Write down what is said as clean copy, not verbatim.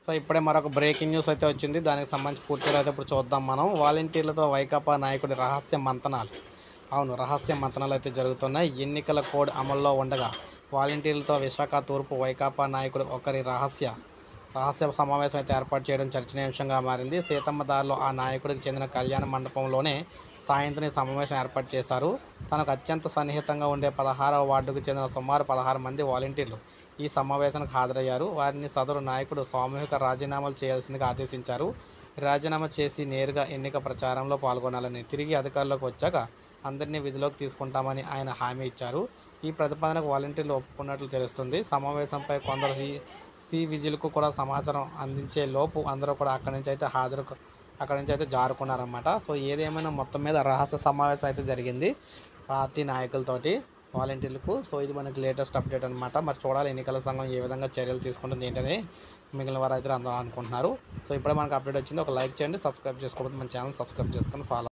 So ఇప్పుడే మరొక breaking news అయితే వచ్చింది. దానికి సంబంధించి పూర్తిగా అయితే ఇప్పుడు చూద్దాం మనం. వాలంటీర్లతో వైకాపా నాయకుడి రహస్య మంతనాలు. అవును, రహస్య మంతనాలు అయితే జరుగుతున్నాయి. ఎన్నికల కోడ్ అమల్లో ఉండగా వాలంటీర్లతో విశాఖ తూర్పు వైకాపా నాయకుడు ఒకరి రహస్య సమావేశం అయితే ఏర్పాటు చేయడం చర్చనీయాంశంగా మారింది. సీతమ్మ దారిలో ఆ నాయకుడికి చెందిన కళ్యాణ మండపంలోనే సాయంత్రం ఈ సమావేశం ఏర్పాటు చేశారు. తనకు అత్యంత సన్నిహితంగా ఉండే 16వ వార్డుకు చెందిన సుమారు 16 మంది వాలంటీర్లు ఈ సమావేశానికి హాజరయ్యారు. వారిని సదరు నాయకుడు సామూహిక రాజీనామాలు చేయాల్సిందిగా ఆదేశించారు. రాజీనామా చేసి నేరుగా ఎన్నిక ప్రచారంలో పాల్గొనాలని, తిరిగి అధికారంలోకి వచ్చాక అందరినీ విధిలోకి తీసుకుంటామని ఆయన హామీ ఇచ్చారు. ఈ ప్రతిపాదనకు వాలంటీర్లు ఒప్పుకున్నట్లు తెలుస్తుంది. సమావేశంపై కొందరు సి విజిల్కు కూడా సమాచారం అందించే లోపు అందరూ కూడా అక్కడి నుంచి అయితే జారుకున్నారన్నమాట. సో ఏదేమైనా మొత్తం మీద రహస్య సమావేశం అయితే జరిగింది పార్టీ నాయకులతోటి వాలంటీర్లకు. సో ఇది మనకి లేటెస్ట్ అప్డేట్ అనమాట. మరి చూడాలి ఎన్నికల సంఘం ఏ విధంగా చర్యలు తీసుకుంటుంది ఏంటని మిగిలిన వారు అయితే అందరూ అనుకుంటున్నారు. సో ఇప్పుడే మనకు అప్డేట్ వచ్చింది. ఒక లైక్ చేయండి, సబ్స్క్రైబ్ చేసుకోకపోతే మన ఛానల్ సబ్స్క్రైబ్ చేసుకొని ఫాలో